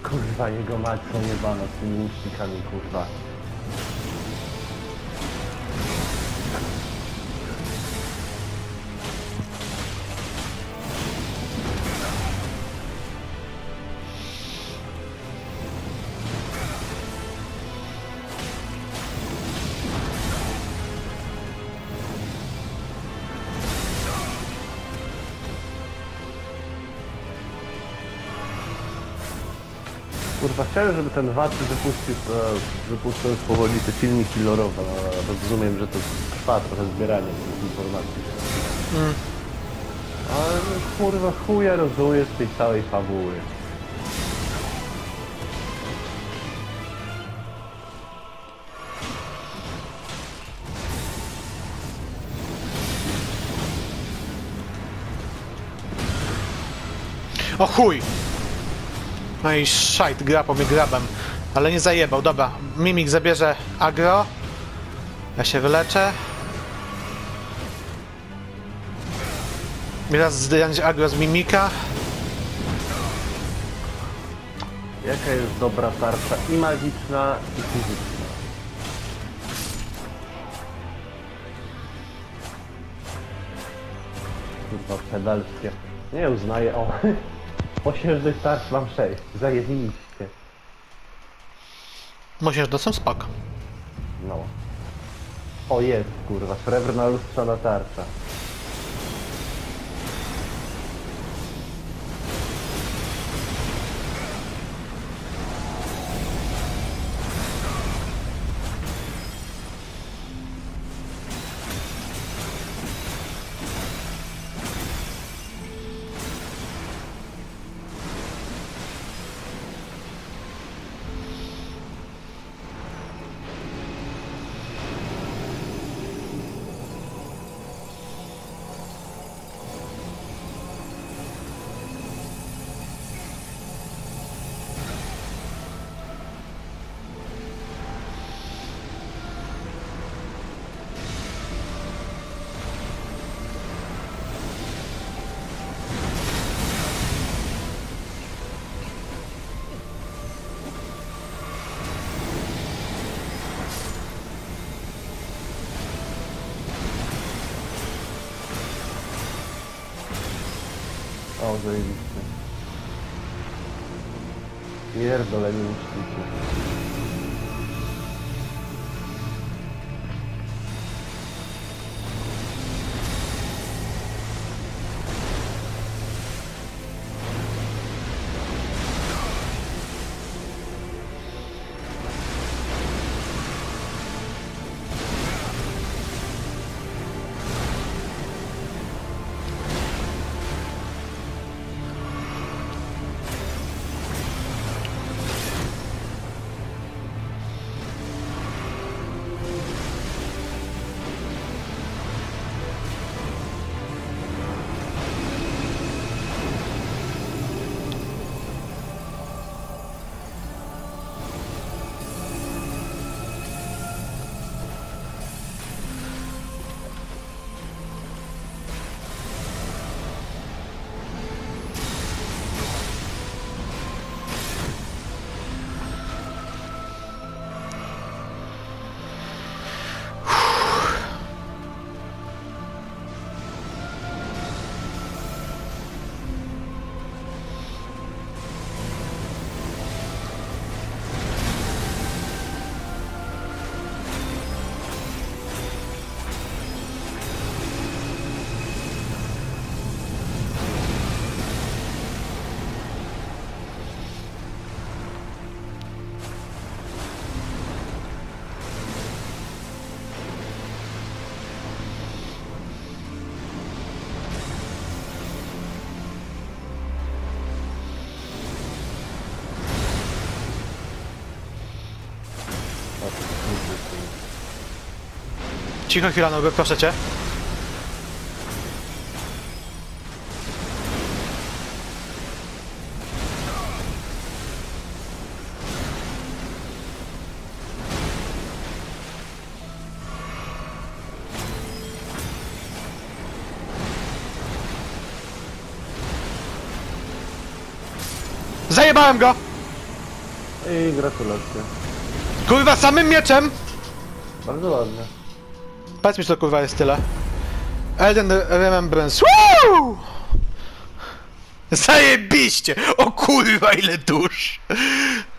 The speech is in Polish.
Kurwa, jego mać są jebana z tymi łucznikami, kurwa. Kurwa, chciałem, żeby ten VAT wypuścił już powoli te filmiki lorowe, no, rozumiem, że to trwa trochę zbieranie tych informacji. Ale kurwa, chuja rozumiem z tej całej fabuły. O chuj! No i szajt, grapą mnie grabem. Ale nie zajebał, dobra. Mimik zabierze agro. Ja się wyleczę. Teraz zdjąć agro z mimika. Jaka jest dobra tarcza i magiczna, i fizyczna? Kurwa, pedalskie. Nie uznaję, o. Osiężnych tarcz mam 6. Zajebiście. Musisz, to są spoko. No. O, jest, kurwa, srebrna lustrzana tarcza. O, zajebiście. Pierdolę mi łucznicy. Cicho chwila, no proszę cię. Zajebałem go! I gratulacje. Kurwa, samym mieczem! Bardzo ładnie. Powiedz mi, że to kurwa jest tyle. Elden Remembrance. Woo! Zajebiście! O kurwa, ile dusz!